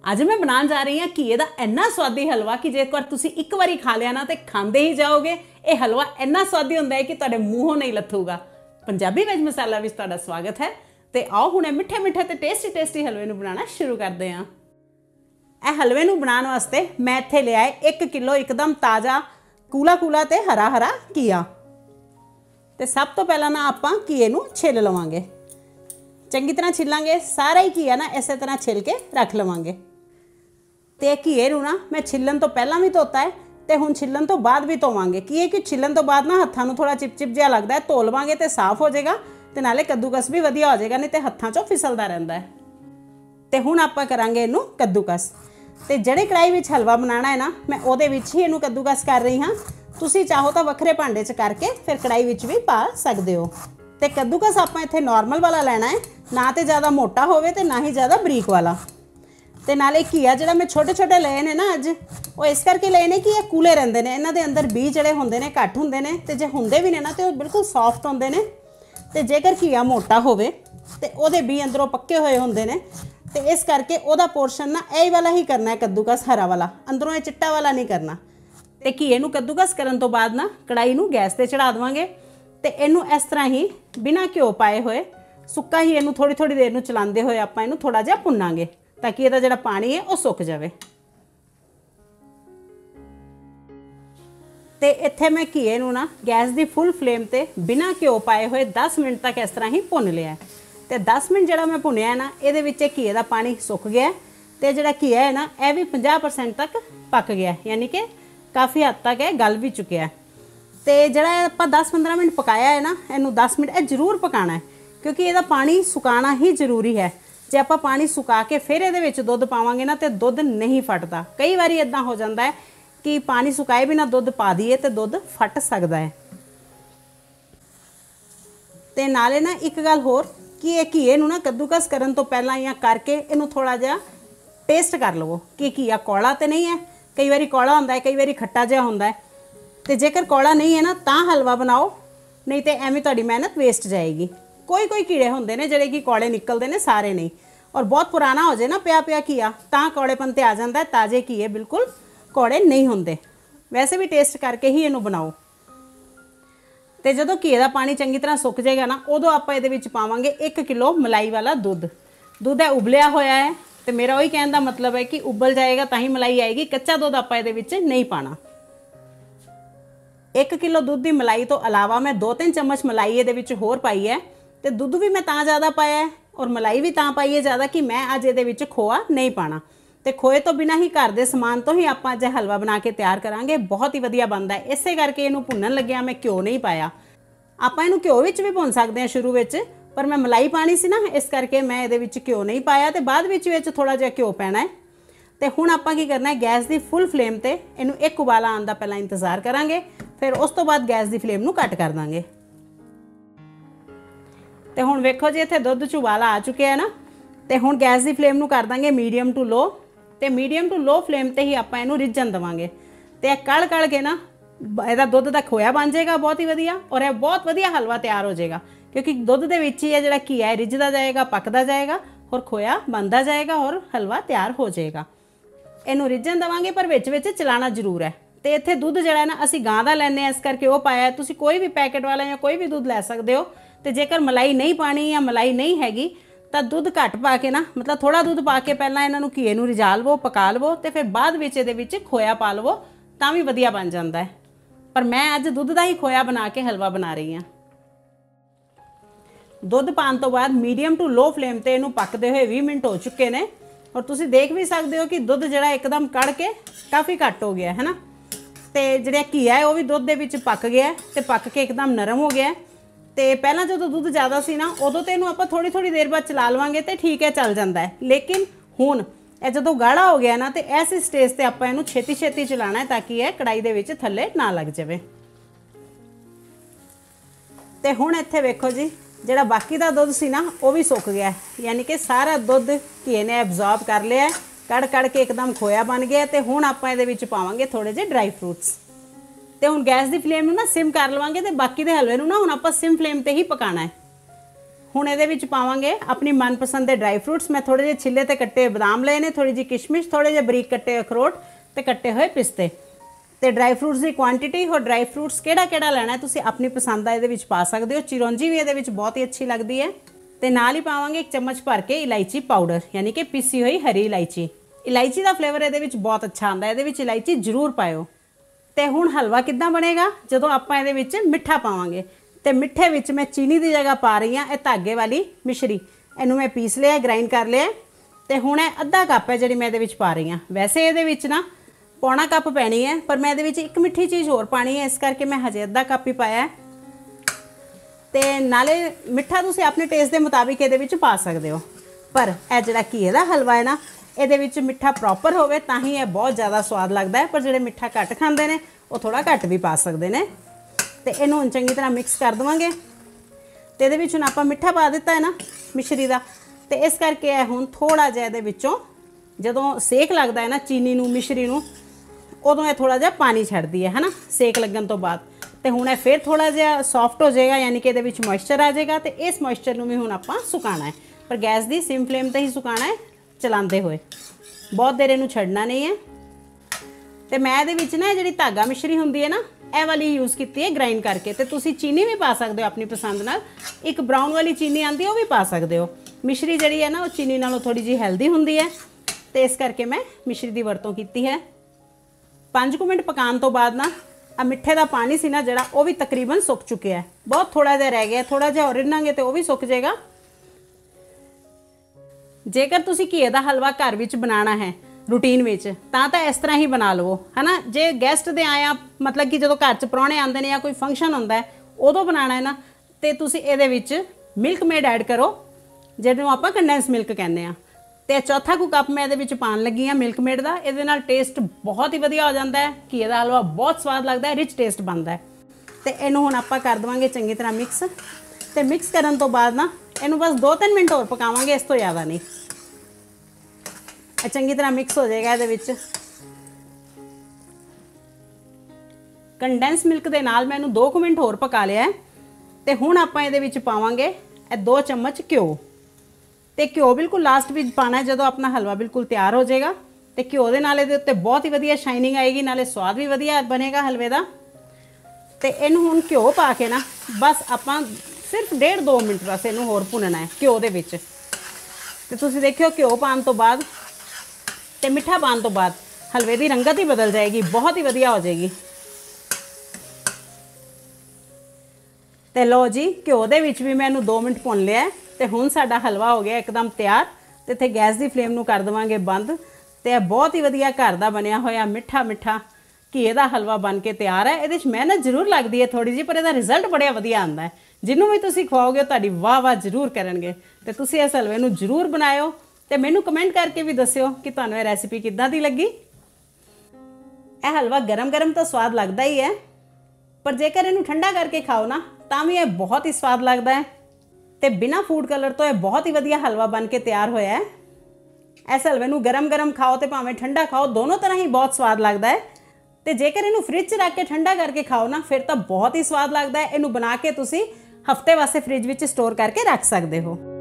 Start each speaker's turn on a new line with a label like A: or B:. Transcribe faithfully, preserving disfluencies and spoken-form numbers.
A: ਅੱਜ मैं बनाने जा रही हाँ घीए का इन्ना स्वादी हलवा कि जे एक बार तुसी एक बारी खा लिया ना तो खाते ही जाओगे। ये हलवा इन्ना स्वादी होंदा है कि तुहाडे मूँहों नहीं लथूगा। पंजाबी वेज मसाला विच तुहाडा स्वागत है। तो आओ हुणे मिठे मिठे ते टेस्टी टेस्टी हलवे नूं बनाना शुरू करते हैं। यह हलवे नूं बनाने वास्ते मैं इत्थे लिया है एक किलो एकदम ताज़ा कूला कूला ते हरा हरा घीआ। तो सब तो पहला ना आपां घीए नूं छिल लवांगे, चंगी तरह छिलांगे। सारा ही घीआ ना इस तरह छिल के रख लवांगे। तो घीए नूं ना मैं छिलन तो पहला भी धोता है तो हुण छिलन तो बाद भी धोवांगे। की है कि छिलन तो बाद ना हत्थां नूं थोड़ा चिप चिप जिहा लगदा है, धो लवांगे तो साफ हो जाएगा तो नाले कद्दूकस भी वधिया हो जाएगा, नहीं तो हत्थां चों फिसलदा रहिंदा है। तो हुण आपां करांगे इहनूं कद्दूकस। तो जिहड़े कढ़ाई विच हलवा बनाना है ना मैं उहदे विच ही इहनूं कद्दूकस कर रही हाँ। तुसीं चाहो तो वखरे भांडे च करके फिर कढ़ाई विच भी पा सकदे हो। तो कद्दूकस आपां इत्थे नॉर्मल वाला लेना है, ना तो ज़्यादा मोटा होवे ते ना ही ज़्यादा बरीक वाला। तो नाले घीआ जिहड़ा मैं छोटे छोटे लए ने ना अज वो इस करके लए ने कि ये कूले रहिंदे ने, इन्हां दे अंदर बीज जिहड़े हुंदे ने घट हुंदे ने ते जे हुंदे भी ने ना तो बिल्कुल सॉफ्ट हुंदे ने। ते जेकर घीआ मोटा होवे ते ओहदे बी अंदरों पक्के होए हुंदे ने। तो इस करके ओहदा पोर्शन ना यही वाला ही करना है कद्दूकस, हरा वाला, अंदरों ये चिट्टा वाला नहीं करना। तो घीए नूं कद्दूकस करन तो बाद ना कढ़ाई नूं गैस ते चढ़ा देवांगे। तो इनू इस तरह ही बिना घ्यो पाए हुए सुक्का ही इनू थोड़ी थोड़ी देर नूं चलाते हुए आपां इनू थोड़ा जिहा भुनांगे ताकि इहदा जिहड़ा पानी है वह सुक जाए। तो इत्थे मैं घीए नूं ना गैस की फुल फ्लेम ते बिना घ्यो पाए हुए दस मिनट तक इस तरह ही भुन लिया। तो दस मिनट जिहड़ा मैं भुनिया है ना ये घीए का पानी सुक गया। तो जिहड़ा घीआ है ना यह भी पचास परसेंट तक पक गया, यानी कि काफ़ी हद तक है गल भी चुकिया। तो जिहड़ा आपां दस पंद्रह मिनट पकाया है ना इनू दस मिनट यह जरूर पकाना है, क्योंकि इसका पानी सुकाना ही जरूरी है। जे आपां पानी सुका के फिर ये दुध पावांगे ना तो दुध नहीं फटता। कई बार इदा हो जाता है कि पानी सुकाए बिना दुध पा दिए तो दुध फट सकता है। तो नाले ना एक गल होर कि ये घीए नूं ना कद्दूकस करन तो पहला या करके इनू थोड़ा जिहा टेस्ट कर लवो कि घीआ कौड़ा तो नहीं है। कई बार कौड़ा होंदा है, कई बार खट्टा जिहा होंदा है। तो जेकर कौड़ा नहीं है ना तां हलवा बनाओ, नहीं तो एवं तुहाडी मेहनत वेस्ट जाएगी। कोई कोई कीड़े होंदे ने जिहड़े कि कौड़े निकलते हैं, सारे नहीं। और बहुत पुराना हो जाए ना पिया पिया घीआ तां कौड़ेपन ते आ जाता है। ताज़े घीए बिल्कुल कौड़े नहीं होंदे। वैसे भी टेस्ट करके ही इनू बनाओ। तो जदों घीए का पानी चंगी तरह सुक जाएगा ना उदों आपां इहदे विच पावांगे एक किलो मलाई वाला दुध। दुध है उबलिया होया है, तो मेरा वही कहने का मतलब है कि उबल जाएगा तां ही मलाई आएगी। कच्चा दुध आपां इहदे विच नहीं पाना। एक किलो दुध की मलाई तो अलावा मैं दो तीन चम्मच मलाई ये होर पाई है। तो दुध भी मैं तां ज़्यादा पाया है और मलाई भी तां पाई है ज़्यादा कि मैं अज ये खोआ नहीं पाना। तो खोए तो बिना ही घर के समान तो ही आप अज हलवा बना के तैयार करांगे। बहुत ही वधिया बनता है। इसे करके इनू भुनन लग्या मैं घ्यो नहीं पाया। आप इनू घ्यो विच भी भुन सकते हैं शुरू विच, पर मैं मलाई पानी सी ना इस करके मैं ये घ्यो नहीं पाया। तो बाद विच विच थोड़ा जिहा घ्यो पैना है। तो हुण आपां की करना है गैस की फुल फ्लेम ते इनू एक उबाला आने का पहला इंतज़ार करांगे, फिर उस तो बाद गैस की फ्लेम नू घट कर देंगे। तो हुण वेखो जी इत्थे दुध च उबाला आ चुके हैं ना। तो हुण गैस की फ्लेम नू कर देंगे मीडियम टू लो। तो मीडियम टू लो फ्लेम ते ही आपां इनू रिझण देवांगे। तो यह कड़ कड़ के ना इहदा दुध का खोया बन जाएगा बहुत ही वधिया, और यह बहुत वधिया हलवा तैयार हो जाएगा, क्योंकि दुध दे विच ही है जिहड़ा घीआ है रिझदा जाएगा, पकदा जाएगा और खोया बनता जाएगा और हलवा तैयार हो जाएगा। इनू रिझण देवांगे पर विच विच चलाना जरूर है। तो इत्थे दुध जिहड़ा ना असीं गां दा लैंदे इस करके वो पाया है। तुसीं कोई भी पैकेट वाला या कोई भी दुध लै सकदे हो। तो जेकर मलाई नहीं पानी या मलाई नहीं हैगी तो दुध घट पा के ना, मतलब थोड़ा दुध पा के पहलां इन्हां नूं घीए नूं रिझा लवो, पका लवो, तो फिर बाद विच इहदे विच खोया पा लवो तां भी वधिया बन जाता है। पर मैं अज दुध का ही खोया बना के हलवा बना रही हाँ। दुध पाने तो बाद मीडियम टू लो फ्लेम ते इनू पकते हुए बीस मिनट हो चुके हैं। और तुसीं देख भी सकते हो कि दुध जिहड़ा एकदम कड़ के काफ़ी घट हो गया है ना। तो जिहड़ा घीआ है वह भी दुध दे विच पक गया, तो पक के एकदम नरम हो गया। तो पहला जो दुध ज़्यादा सी ना उदों तो इनू आपां थोड़ी थोड़ी देर बाद चला लवांगे तो ठीक है चल जाता है। लेकिन हुण यह जो गाढ़ा हो गया ना तो इस स्टेज पर आपां इनू छेती छेती चलाना है ताकि यह कढ़ाई दे विच थल्ले ना लग जाए। तो हुण इत्थे वेखो जी जिहड़ा बाकी दा दुध सी ना वो भी सुक गया, यानी कि सारा दुध घीए ने एब्जॉर्ब कर लिया है। कड़ कड़ के एकदम खोया बन गया। तो हुण आपां इहदे विच पावांगे थोड़े जे ड्राई फ्रूट्स। तो हुण गैस की फ्लेम नूं ना सिम कर लवांगे। तो बाकी दे हलवे नूं ना हुण आपां सिम फ्लेम ते ही पकाना है। ਹੁਣ ਇਹਦੇ ਵਿੱਚ ਪਾਵਾਂਗੇ ਆਪਣੀ ਮਨਪਸੰਦ ਦੇ ਡਰਾਈ ਫਰੂਟਸ। ਮੈਂ ਥੋੜੇ ਜਿਹੇ ਛਿੱਲੇ ਤੇ ਕੱਟੇ ਬਦਾਮ ਲਏ ਨੇ, ਥੋੜੀ ਜਿਹੀ ਕਿਸ਼ਮਿਸ਼, ਥੋੜੇ ਜਿਹੇ ਬਰੀਕ ਕੱਟੇ ਅਖਰੋਟ ਤੇ ਕੱਟੇ ਹੋਏ ਪਿਸਤੇ। ਤੇ ਡਰਾਈ ਫਰੂਟਸ ਦੀ ਕੁਆਂਟੀਟੀ ਹੋਰ ਡਰਾਈ ਫਰੂਟਸ ਕਿਹੜਾ ਕਿਹੜਾ ਲੈਣਾ ਤੁਸੀਂ ਆਪਣੀ ਪਸੰਦ ਦਾ ਇਹਦੇ ਵਿੱਚ ਪਾ ਸਕਦੇ ਹੋ। ਚਿਰੌਂਜੀ ਵੀ ਇਹਦੇ ਵਿੱਚ ਬਹੁਤ ਹੀ ਅੱਛੀ ਲੱਗਦੀ ਹੈ। ਤੇ ਨਾਲ ਹੀ ਪਾਵਾਂਗੇ ਇੱਕ ਚਮਚ ਭਰ ਕੇ ਇਲਾਇਚੀ ਪਾਊਡਰ, ਯਾਨੀ ਕਿ ਪੀਸੀ ਹੋਈ ਹਰੀ ਇਲਾਇਚੀ। ਇਲਾਇਚੀ ਦਾ ਫਲੇਵਰ ਇਹਦੇ ਵਿੱਚ ਬਹੁਤ ਅੱਛਾ ਆਉਂਦਾ, ਇਹਦੇ ਵਿੱਚ ਇਲਾਇਚੀ ਜ਼ਰੂਰ ਪਾਇਓ। ਤੇ ਹੁਣ ਹਲਵਾ ਕਿੱਦਾਂ ਬਣੇਗਾ, ਜਦੋਂ ਆਪਾਂ ਇਹਦੇ ਵਿੱਚ ਮਿੱਠਾ ਪਾਵਾਂਗੇ। ਤੇ ਮਿੱਠੇ ਵਿੱਚ ਮੈਂ ਚੀਨੀ ਦੀ ਜਗ੍ਹਾ ਪਾ ਰਹੀ ਹਾਂ ਇਹ ਧਾਗੇ ਵਾਲੀ ਮਿਸ਼ਰੀ। ਇਹਨੂੰ ਮੈਂ ਪੀਸ ਲਿਆ, ਗ੍ਰਾਈਂਡ ਕਰ ਲਿਆ। ਤੇ ਹੁਣ ਇਹ ਅੱਧਾ ਕੱਪ ਹੈ ਜਿਹੜੀ ਮੈਂ ਇਹਦੇ ਵਿੱਚ ਪਾ ਰਹੀ ਹਾਂ। ਵੈਸੇ ਇਹਦੇ ਵਿੱਚ ਨਾ ਪੌਣਾ ਕੱਪ ਪੈਣੀ ਹੈ, ਪਰ ਮੈਂ ਇਹਦੇ ਵਿੱਚ ਇੱਕ ਮਿੱਠੀ ਚੀਜ਼ ਹੋਰ ਪਾਣੀ ਹੈ, ਇਸ ਕਰਕੇ ਮੈਂ ਹਜੇ ਅੱਧਾ ਕੱਪ ਹੀ ਪਾਇਆ। ਤੇ ਨਾਲੇ ਮਿੱਠਾ ਤੁਸੀਂ ਆਪਣੇ ਟੇਸਟ ਦੇ ਮੁਤਾਬਿਕ ਇਹਦੇ ਵਿੱਚ ਪਾ ਸਕਦੇ ਹੋ, ਪਰ ਇਹ ਜਿਹੜਾ ਘੀਏ ਦਾ ਹਲਵਾ ਹੈ ਨਾ, ਇਹਦੇ ਵਿੱਚ ਮਿੱਠਾ ਪ੍ਰੋਪਰ ਹੋਵੇ ਤਾਂ ਹੀ ਇਹ ਬਹੁਤ ਜ਼ਿਆਦਾ ਸਵਾਦ ਲੱਗਦਾ ਹੈ। ਪਰ ਜਿਹੜੇ ਮਿੱਠਾ ਘੱਟ ਖਾਂਦੇ ਨੇ ਉਹ ਥੋੜਾ ਘੱਟ ਵੀ ਪਾ ਸਕਦੇ ਨੇ। ਤੇ ਇਹਨੂੰ ਹੁਣ ਚੰਗੀ ਤਰ੍ਹਾਂ ਮਿਕਸ ਕਰ ਦੇਵਾਂਗੇ। ਤੇ ਇਹਦੇ ਵਿੱਚ ਹੁਣ ਆਪਾਂ ਮਿੱਠਾ ਪਾ ਦਿੱਤਾ ਹੈ ਨਾ ਮਿਸ਼ਰੀ ਦਾ, ਤੇ ਇਸ ਕਰਕੇ ਇਹ ਹੁਣ ਥੋੜਾ ਜਿਹਾ ਇਹਦੇ ਵਿੱਚੋਂ ਜਦੋਂ ਸੇਕ ਲੱਗਦਾ ਹੈ ਨਾ ਚੀਨੀ ਨੂੰ ਮਿਸ਼ਰੀ ਨੂੰ, ਉਦੋਂ ਇਹ ਥੋੜਾ ਜਿਹਾ ਪਾਣੀ ਛੱਡਦੀ ਹੈ ਹਨਾ ਸੇਕ ਲੱਗਣ ਤੋਂ ਬਾਅਦ। ਤੇ ਹੁਣ ਇਹ ਫਿਰ ਥੋੜਾ ਜਿਹਾ ਸੌਫਟ ਹੋ ਜਾਏਗਾ, ਯਾਨੀ ਕਿ ਇਹਦੇ ਵਿੱਚ ਮੋਇਸਚਰ ਆ ਜਾਏਗਾ। ਤੇ ਇਸ ਮੋਇਸਚਰ ਨੂੰ ਵੀ ਹੁਣ ਆਪਾਂ ਸੁਕਾਉਣਾ ਹੈ, ਪਰ ਗੈਸ ਦੀ ਸਿਮ ਫਲੇਮ ਤੇ ਹੀ ਸੁਕਾਉਣਾ ਹੈ, ਚਲਾਉਂਦੇ ਹੋਏ। ਬਹੁਤ ਦੇਰ ਇਹਨੂੰ ਛੱਡਣਾ ਨਹੀਂ ਹੈ। ਤੇ ਮੈਂ ਇਹਦੇ ਵਿੱਚ ਨਾ ਜਿਹੜੀ ਧਾਗਾ ਮਿਸ਼ਰੀ ਹੁੰਦੀ ਹੈ ਨਾ, ਇਹ ਵਾਲੀ ਯੂਜ਼ ਕੀਤੀ ਹੈ ਗ੍ਰਾਈਂਡ ਕਰਕੇ। ਤੇ ਤੁਸੀਂ ਚੀਨੀ ਵੀ ਪਾ ਸਕਦੇ ਹੋ ਆਪਣੀ ਪਸੰਦ ਨਾਲ, ਇੱਕ ਬਰਾਊਨ ਵਾਲੀ ਚੀਨੀ ਆਉਂਦੀ ਹੈ ਉਹ ਵੀ ਪਾ ਸਕਦੇ ਹੋ। ਮਿਸ਼ਰੀ ਜਿਹੜੀ ਹੈ ਨਾ ਉਹ ਚੀਨੀ ਨਾਲੋਂ ਥੋੜੀ ਜਿਹੀ ਹੈਲਦੀ ਹੁੰਦੀ ਹੈ, ਤੇ ਇਸ ਕਰਕੇ ਮੈਂ ਮਿਸ਼ਰੀ ਦੀ ਵਰਤੋਂ ਕੀਤੀ ਹੈ। ਪੰਜ ਕੁ ਮਿੰਟ ਪਕਾਉਣ ਤੋਂ ਬਾਅਦ ਨਾ ਆ ਮਿੱਠੇ ਦਾ ਪਾਣੀ ਸੀ ਨਾ ਜਿਹੜਾ, ਉਹ ਵੀ ਤਕਰੀਬਨ ਸੁੱਕ ਚੁੱਕਿਆ ਹੈ। ਬਹੁਤ ਥੋੜਾ ਜਿਹਾ ਰਹਿ ਗਿਆ, ਥੋੜਾ ਜਿਹਾ ਹੋਰ ਰਿੰਨਾਂਗੇ ਤੇ ਉਹ ਵੀ ਸੁੱਕ ਜਾਏਗਾ। ਜੇਕਰ ਤੁਸੀਂ ਘੀਏ ਦਾ ਹਲਵਾ ਘਰ ਵਿੱਚ ਬਣਾਉਣਾ ਹੈ ਰੂਟੀਨ ਵਿੱਚ, ਤਾਂ ਤਾਂ ਇਸ ਤਰ੍ਹਾਂ ਹੀ ਬਣਾ ਲਵੋ ਹਨਾ। ਜੇ ਗੈਸਟ ਦੇ ਆਇਆ, ਮਤਲਬ ਕਿ ਜਦੋਂ ਘਰ 'ਚ ਪ੍ਰਾਹੁਣੇ ਆਉਂਦੇ ਨੇ ਜਾਂ ਕੋਈ ਫੰਕਸ਼ਨ ਹੁੰਦਾ ਹੈ ਉਦੋਂ ਬਣਾਉਣਾ ਹੈ ਨਾ, ਤੇ ਤੁਸੀਂ ਇਹਦੇ ਵਿੱਚ ਮਿਲਕ ਮੇਡ ਐਡ ਕਰੋ, ਜਿਹਨੂੰ ਆਪਾਂ ਕੰਡੈਂਸ ਮਿਲਕ ਕਹਿੰਦੇ ਆ। ਤੇ ਚੌਥਾ ਕੁ ਕੱਪ ਮੈਂ ਇਹਦੇ ਵਿੱਚ ਪਾਉਣ ਲੱਗੀ ਹਾਂ ਮਿਲਕ ਮੇਡ ਦਾ। ਇਹਦੇ ਨਾਲ ਟੇਸਟ ਬਹੁਤ ਹੀ ਵਧੀਆ ਹੋ ਜਾਂਦਾ ਹੈ, ਘੀਏ ਦਾ ਹਲਵਾ ਬਹੁਤ ਸਵਾਦ ਲੱਗਦਾ ਹੈ, ਰਿਚ ਟੇਸਟ ਬਣਦਾ ਹੈ। ਤੇ ਇਹਨੂੰ ਹੁਣ ਆਪਾਂ ਕਰ ਦੇਵਾਂਗੇ ਚੰਗੀ ਤਰ੍ਹਾਂ ਮਿਕਸ। ਤੇ ਮਿਕਸ ਕਰਨ ਤੋਂ ਬਾਅਦ ਨਾ ਇਹਨੂੰ ਬਸ ਦੋ ਤਿੰਨ ਮਿੰਟ ਹੋਰ ਪਕਾਵਾਂਗੇ, ਇਸ ਤੋਂ ਜ਼ਿਆਦਾ ਨਹੀਂ। ਇਹ ਚੰਗੀ ਤਰ੍ਹਾਂ ਮਿਕਸ ਹੋ ਜਾਏਗਾ। ਇਹਦੇ ਵਿੱਚ ਕੰਡੈਂਸ ਮਿਲਕ ਦੇ ਨਾਲ ਮੈਂ ਇਹਨੂੰ ਦੋ ਕੁ ਮਿੰਟ ਹੋਰ ਪਕਾ ਲਿਆ ਹੈ। ਤੇ ਹੁਣ ਆਪਾਂ ਇਹਦੇ ਵਿੱਚ ਪਾਵਾਂਗੇ ਇਹ ਦੋ ਚਮਚ ਘਿਓ। ਤੇ ਘਿਓ ਬਿਲਕੁਲ ਲਾਸਟ ਵਿੱਚ ਪਾਣਾ, ਜਦੋਂ ਆਪਣਾ ਹਲਵਾ ਬਿਲਕੁਲ ਤਿਆਰ ਹੋ ਜਾਏਗਾ। ਤੇ ਘਿਓ ਦੇ ਨਾਲ ਇਹਦੇ ਉੱਤੇ ਬਹੁਤ ਹੀ ਵਧੀਆ ਸ਼ਾਈਨਿੰਗ ਆਏਗੀ, ਨਾਲੇ ਸਵਾਦ ਵੀ ਵਧੀਆ ਬਣੇਗਾ ਹਲਵੇ ਦਾ। ਤੇ ਇਹਨੂੰ ਹੁਣ ਘਿਓ ਪਾ ਕੇ ਨਾ ਬਸ ਆਪਾਂ ਸਿਰਫ ਡੇਢ ਦੋ ਮਿੰਟ ਬਸ ਇਹਨੂੰ ਹੋਰ ਭੁੰਨਣਾ ਹੈ ਘਿਓ ਦੇ ਵਿੱਚ। ਤੇ ਤੁਸੀਂ ਦੇਖਿਓ ਘਿਓ ਪਾਉਣ ਤੋਂ ਬਾਅਦ ਤੇ ਮਿੱਠਾ ਪਾਉਣ ਤੋਂ ਬਾਅਦ ਹਲਵੇ ਦੀ ਰੰਗਤ ਹੀ ਬਦਲ ਜਾਏਗੀ, ਬਹੁਤ ਹੀ ਵਧੀਆ ਹੋ ਜਾਏਗੀ। ਤੇ ਲਓ ਜੀ, ਘਿਓ ਦੇ ਵਿੱਚ ਵੀ ਮੈਂ ਇਹਨੂੰ ਦੋ ਮਿੰਟ ਭੁੰਨ ਲਿਆ। ਤੇ ਹੁਣ ਸਾਡਾ ਹਲਵਾ ਹੋ ਗਿਆ ਇੱਕਦਮ ਤਿਆਰ। ਤੇ ਇੱਥੇ ਗੈਸ ਦੀ ਫਲੇਮ ਨੂੰ ਕਰ ਦੇਵਾਂਗੇ ਬੰਦ। ਤੇ ਇਹ ਬਹੁਤ ਹੀ ਵਧੀਆ ਘਰ ਦਾ ਬਣਿਆ ਹੋਇਆ ਮਿੱਠਾ ਮਿੱਠਾ ਘੀਏ ਦਾ ਹਲਵਾ ਬਣ ਕੇ ਤਿਆਰ ਹੈ। ਇਹਦੇ 'ਚ ਮਿਹਨਤ ਜ਼ਰੂਰ ਲੱਗਦੀ ਹੈ ਥੋੜੀ ਜਿਹੀ, ਪਰ ਇਹਦਾ ਰਿਜ਼ਲਟ ਬੜਾ ਵਧੀਆ ਆਉਂਦਾ ਹੈ। ਜਿਹਨੂੰ ਵੀ ਤੁਸੀਂ ਖਵਾਓਗੇ ਤੁਹਾਡੀ ਵਾਹ ਵਾਹ ਜ਼ਰੂਰ ਕਰਨਗੇ। ਤੇ ਤੁਸੀਂ ਇਸ ਹਲਵੇ ਨੂੰ ਜ਼ਰੂਰ ਬਣਾਇਓ ਤੇ ਮੈਨੂੰ ਕਮੈਂਟ ਕਰਕੇ ਵੀ ਦੱਸਿਓ ਕਿ ਤੁਹਾਨੂੰ ਇਹ ਰੈਸਿਪੀ ਕਿੱਦਾਂ ਦੀ ਲੱਗੀ। ਇਹ ਹਲਵਾ ਗਰਮ ਗਰਮ ਤਾਂ ਸਵਾਦ ਲੱਗਦਾ ਹੀ ਹੈ, ਪਰ ਜੇਕਰ ਇਹਨੂੰ ਠੰਡਾ ਕਰਕੇ ਖਾਓ ਨਾ ਤਾਂ ਵੀ ਇਹ ਬਹੁਤ ਹੀ ਸਵਾਦ ਲੱਗਦਾ ਹੈ। ਤੇ ਬਿਨਾਂ ਫੂਡ ਕਲਰ ਤੋਂ ਇਹ ਬਹੁਤ ਹੀ ਵਧੀਆ ਹਲਵਾ ਬਣ ਕੇ ਤਿਆਰ ਹੋਇਆ ਹੈ। ਇਸ ਹਲਵੇ ਨੂੰ ਗਰਮ ਗਰਮ ਖਾਓ ਤੇ ਭਾਵੇਂ ਠੰਡਾ ਖਾਓ, ਦੋਨੋਂ ਤਰ੍ਹਾਂ ਹੀ ਬਹੁਤ ਸਵਾਦ ਲੱਗਦਾ ਹੈ। ਤੇ ਜੇਕਰ ਇਹਨੂੰ ਫ੍ਰਿਜ 'ਚ ਰੱਖ ਕੇ ਠੰਡਾ ਕਰਕੇ ਖਾਓ ਨਾ, ਫਿਰ ਤਾਂ ਬਹੁਤ ਹੀ ਸਵਾਦ ਲੱਗਦਾ ਹੈ। ਇਹਨੂੰ ਬਣਾ ਕੇ ਤੁਸੀਂ ਹਫਤੇ ਵਾਸਤੇ ਫ੍ਰਿਜ ਵਿੱਚ ਸਟੋਰ ਕਰਕੇ ਰੱਖ ਸਕਦੇ ਹੋ।